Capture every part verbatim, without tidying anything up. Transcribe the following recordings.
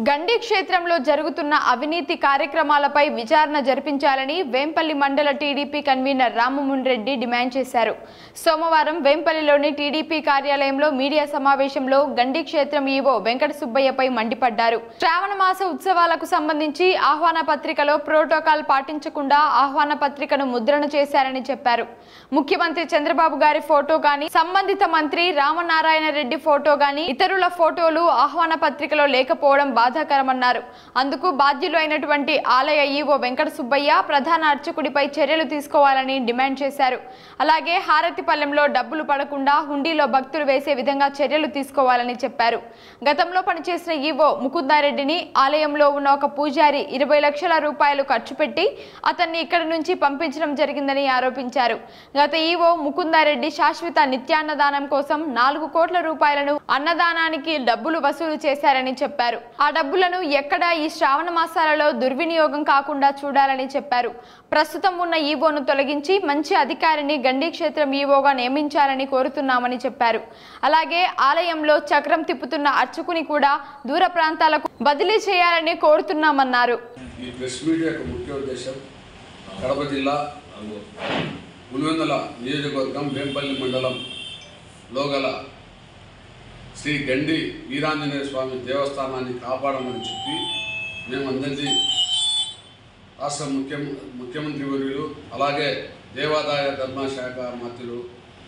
గండి క్షేత్రంలో జరుగుతున్న అవినీతి కార్యక్రమాలపై విచారణ జరిపించాలని వేంపల్లి మండల టీడీపీ కన్వీనర్ రామమోహన్ రెడ్డి డిమాండ్ చేశారు. సోమవారం వేంపల్లిలోని టీడీపీ కార్యాలయంలో మీడియా సమావేశంలో గండి క్షేత్రం ఈవో వెంకట సుబ్బయ్యపై మండిపడ్డారు. శ్రావణ మాస ఉత్సవాలకు సంబంధించి ఆహ్వాన పత్రికలో ప్రోటోకాల్ పాటించకుండా ఆహ్వాన పత్రికను ముద్రణ చేశారని చెప్పారు. ముఖ్యమంత్రి చంద్రబాబు గారి ఫోటో గాని, సంబంధిత మంత్రి రామనారాయణ రెడ్డి ఫోటో గాని, ఇతరుల ఫోటోలు ఆహ్వాన పత్రికలో లేకపోవడం బాధాకరమన్నారు. అందుకు బాధ్యులు అయినటువంటి ఆలయ ఈవో వెంకట సుబ్బయ్య ప్రధాన అర్చకుడిపై చర్యలు తీసుకోవాలని డిమాండ్ చేశారు. అలాగే హారతిపల్లెంలో డబ్బులు పడకుండా హుండీలో భక్తులు వేసే విధంగా చర్యలు తీసుకోవాలని చెప్పారు. గతంలో పనిచేసిన ఈవో ముకుందారెడ్డిని ఆలయంలో ఉన్న ఒక పూజారి ఇరవై లక్షల రూపాయలు ఖర్చు పెట్టి అతన్ని ఇక్కడి నుంచి పంపించడం జరిగిందని ఆరోపించారు. గత ఈవో ముకుందారెడ్డి శాశ్వత నిత్యాన్నదానం కోసం నాలుగు కోట్ల రూపాయలను అన్నదానానికి డబ్బులు వసూలు చేశారని చెప్పారు. ఆ డబ్బులను ఎక్కడ ఈ శ్రావణ మాసాలలో దుర్వినియోగం కాకుండా చూడాలని చెప్పారు. ప్రస్తుతం ఉన్న ఈవోను తొలగించి మంచి అధికారిని గండి క్షేత్రం ఈవోగా నియమించాలని కోరుతున్నామని చెప్పారు. అలాగే ఆలయంలో చక్రం తిప్పుతున్న అర్చకుని కూడా దూర ప్రాంతాలకు బదిలీ చేయాలని కోరుతున్నామన్నారు. ఈ ప్రెస్ మీట్ యొక్క ముఖ్య ఉద్దేశం కడప జిల్లా పులివెందుల నియోజకవర్గం వేంపల్లి మండలంలో గల శ్రీ గండి వీరాంజనేయ స్వామి దేవస్థానాన్ని కాపాడమని చెప్పి మేమందరికీ రాష్ట్ర ముఖ్య ముఖ్యమంత్రి వర్యులు అలాగే దేవాదాయ ధర్మశాఖ మంత్రులు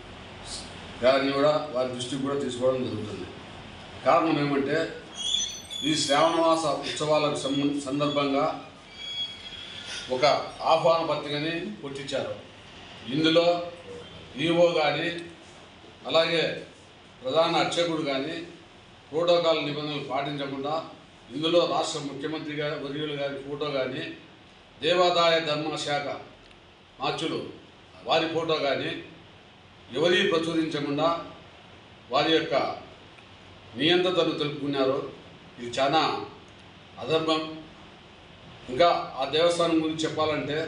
గారిని కూడా వారి దృష్టికి కూడా తీసుకోవడం జరుగుతుంది. కారణం ఏమంటే ఈ శ్రావణమాస ఉత్సవాలకు సందర్భంగా ఒక ఆహ్వాన పత్రికని పుట్టించారు. ఇందులో ఈవో కానీ అలాగే ప్రధాన అర్చకుడు కానీ ప్రోటోకాల్ నిబంధనలు పాటించకుండా ఇందులో రాష్ట్ర ముఖ్యమంత్రి గారి వర్యులు గారి ఫోటో కానీ దేవాదాయ ధర్మశాఖ మార్చులు వారి ఫోటో కానీ ఎవరీ ప్రచురించకుండా వారి యొక్క నియంత్రణను తెలుపుకున్నారు. ఇది చాలా అధర్మం. ఇంకా ఆ దేవస్థానం గురించి చెప్పాలంటే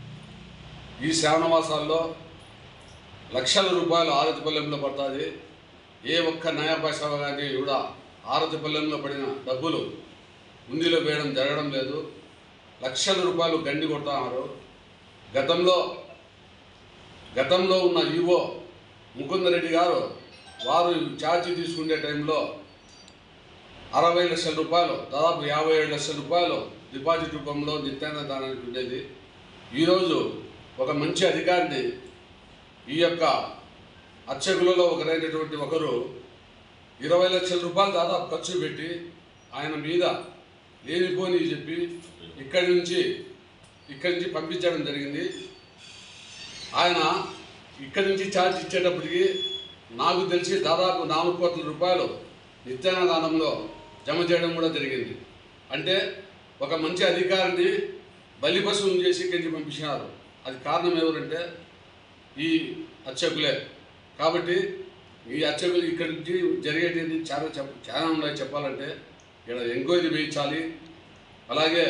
ఈ శ్రావణ మాసాల్లో లక్షల రూపాయలు ఆరతిపల్లెంలో పడుతుంది. ఏ ఒక్క నయా పైసా కానీ కూడా ఆరతిపల్లెంలో పడిన డబ్బులు ఉండిలో వేయడం జరగడం లేదు. లక్షల రూపాయలు గండి కొడుతున్నారు. గతంలో గతంలో ఉన్న ఈవో ముకుందరెడ్డి గారు వారు ఛార్జీ తీసుకునే టైంలో అరవై లక్షల రూపాయలు దాదాపు యాభై ఏడు లక్షల రూపాయలు డిపాజిట్ రూపంలో నిత్యాన్నదానానికి ఉండేది. ఈరోజు ఒక మంచి అధికారిని ఈ యొక్క అర్చకులలో ఒకరైనటువంటి ఒకరు ఇరవై లక్షల రూపాయలు దాదాపు ఖర్చు పెట్టి ఆయన మీద లేనిపోని చెప్పి ఇక్కడి నుంచి ఇక్కడి నుంచి పంపించడం జరిగింది. ఆయన ఇక్కడి నుంచి ఛార్జ్ ఇచ్చేటప్పటికి నాకు తెలిసి దాదాపు నాలుగు కోట్ల రూపాయలు నిత్యాన్నదానంలో జమ చేయడం కూడా జరిగింది. అంటే ఒక మంచి అధికారిని బలిపశువును చేసి ఇక్కడి నుంచి పంపించినారు. అది కారణం ఎవరంటే ఈ అర్చకులే. కాబట్టి ఈ అర్చకులు ఇక్కడి నుంచి జరిగేటివి చాలా చెప్ప చాలా ఉన్నాయి. చెప్పాలంటే ఇక్కడ ఎంక్వైరీ వేయించాలి. అలాగే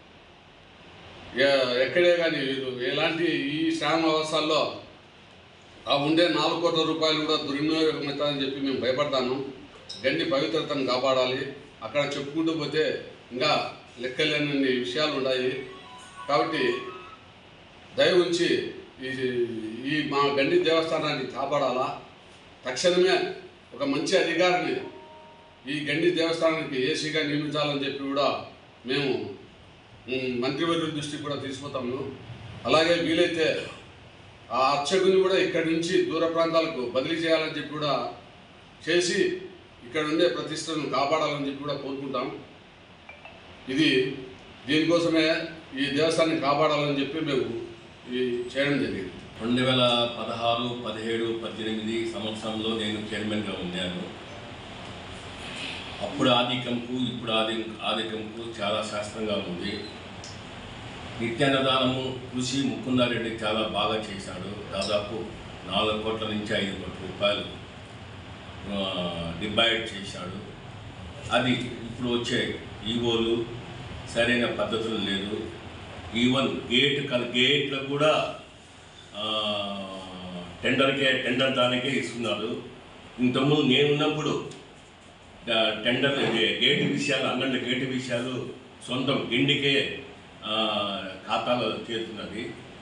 ఎక్కడే కానీ ఎలాంటి ఈ శ్రావణ మాసాల్లో ఆ ఉండే నాలుగు కోట్ల రూపాయలు కూడా దుర్వినియోగమవుతారని చెప్పి మేము భయపడతాను. గండి పవిత్రతను కాపాడాలి. అక్కడ చెప్పుకుంటూ పోతే ఇంకా లెక్కలేని విషయాలు ఉన్నాయి. కాబట్టి దయ ఉంచి ఈ ఈ మా గండి దేవస్థానాన్ని కాపాడాలా. తక్షణమే ఒక మంచి అధికారిని ఈ గండి దేవస్థానానికి ఏసీగా నియమించాలని చెప్పి కూడా మేము మంత్రివర్యుల దృష్టికి కూడా తీసుకుపోతాము. అలాగే వీలైతే ఆ అర్చకుని కూడా ఇక్కడి నుంచి దూర ప్రాంతాలకు బదిలీ చేయాలని చెప్పి కూడా చేసి ఇక్కడ ఉండే ప్రతిష్టను కాపాడాలని చెప్పి కూడా కోరుకుంటాం. ఇది దీనికోసమే ఈ దేవస్థానాన్ని కాపాడాలని చెప్పి మేము ఈ చేయడం జరిగింది. రెండు వేల పదహారు పదిహేడు పద్దెనిమిది సంవత్సరంలో నేను చైర్మన్గా ఉన్నాను. అప్పుడు ఆధిక్యంకు ఇప్పుడు ఆది ఆధిక్యంకు చాలా శాస్త్రంగా ఉంది. నిత్యాన్నదానము కృషి ముకుందారెడ్డి చాలా బాగా చేశాడు. దాదాపు నాలుగు కోట్ల నుంచి ఐదు కోట్ల రూపాయలు డివైడ్ చేశాడు. అది ఇప్పుడు వచ్చే ఈవోలు సరైన పద్ధతులు లేదు. ఈవెన్ గేట్ గేట్లో కూడా టెండర్కే టెండర్ దానికే ఇస్తున్నారు. ఇంతకుముందు నేనున్నప్పుడు టెండర్ గేటు విషయాలు అంగళ్ళ గేటు విషయాలు సొంతం గిండికే ఖాతాలో చేరుతున్నది.